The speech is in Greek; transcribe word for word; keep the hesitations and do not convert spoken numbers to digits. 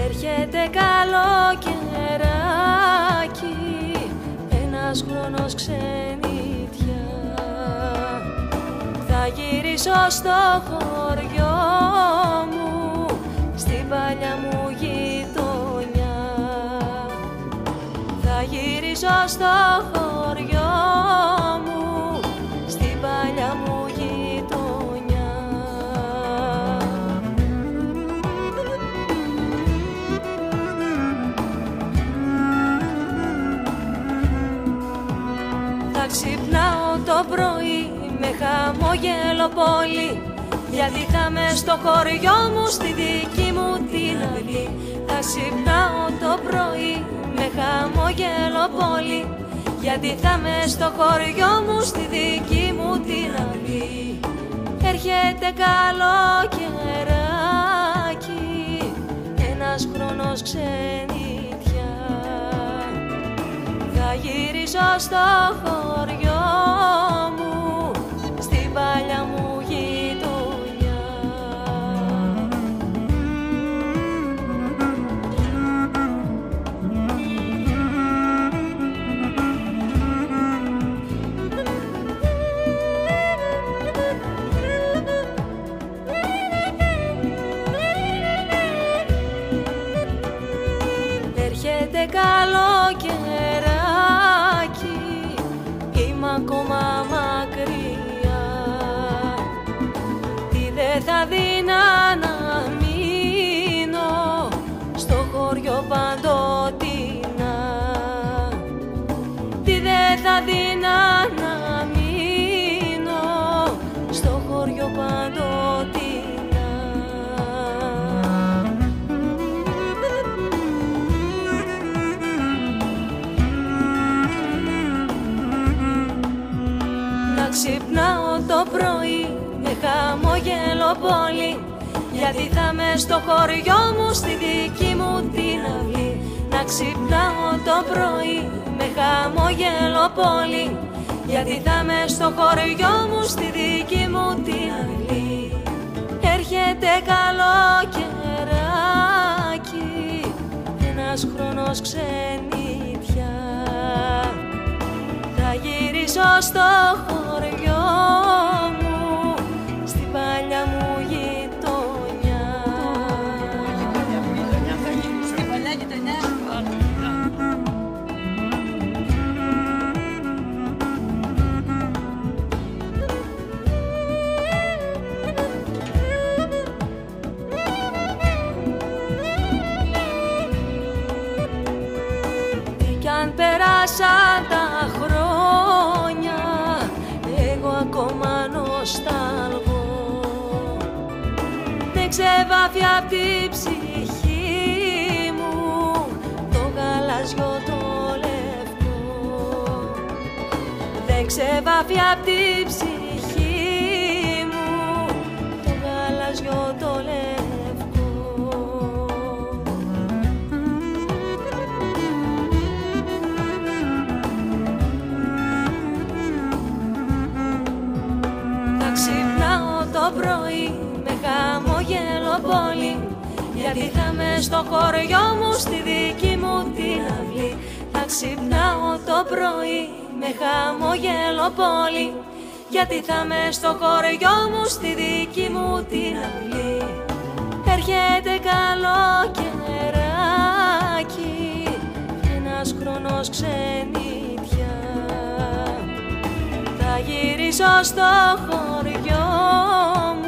Έρχεται καλοκαιράκι, ένας χρόνος ξενιτιά. Θα γυρίσω στο χωριό μου, στην παλιά μου γειτονιά. Θα γυρίσω στο χωριό μου, στην παλιά μου γειτονιά. Θα ξυπνάω το πρωί με χαμόγελο πολύ, γιατί θα με στο χωριό μου, στη δική μου την αυλή. Θα ξυπνάω το πρωί με χαμόγελο πολύ, γιατί θα με στο χωριό μου, στη δική μου την αυλή. Έρχεται καλοκαιράκι, ένας χρόνος ξενιτιά. Θα γυρίσω στο χωριό μου, στην παλιά μου γειτονιά. Έρχεται καλοκαιράκι, είμαι ακόμα μακριά. Τι δε θα δίνα να μείνω στο χωριό παντοτινά. Τι δε θα δίνα να μείνω στο χωριό παντοτινά. Ξυπνάω το πρωί με χαμόγελο πολύ, γιατί θα με στο χωριό μου, στη δική μου την αυλή. Να ξυπνάω το πρωί με χαμόγελο πολύ, γιατί θα με στο χωριό μου, στη δική μου την αυλή. Έρχεται καλοκαιράκι, ένας χρόνος ξενιτιά. Θα γυρίσω στο χωριό μου, στην παλιά μου γειτονιά. Στην παλιά γειτονιά. Τι κι αν περάσαν τα χρόνια, εγώ ακόμα νοσταλγώ. Δεν ξεβάφει απ' τη ψυχή μου το γαλάζιο το λευκό. Δεν ξεβάφει απ' τη ψυχή μου το γαλάζιο το λευκό. Ξυπνάω το πρωί με χαμόγελο πολύ, γιατί θα με στο χωριό μου, στη δική μου την αυλή. Θα ξυπνάω το πρωί με χαμόγελο πολύ, γιατί θα με στο χωριό μου, στη δική μου την αυλή. Έρχεται καλοκαιράκι, ένας χρόνος ξενιτιά. Θα γυρίσω στο χωριό μου,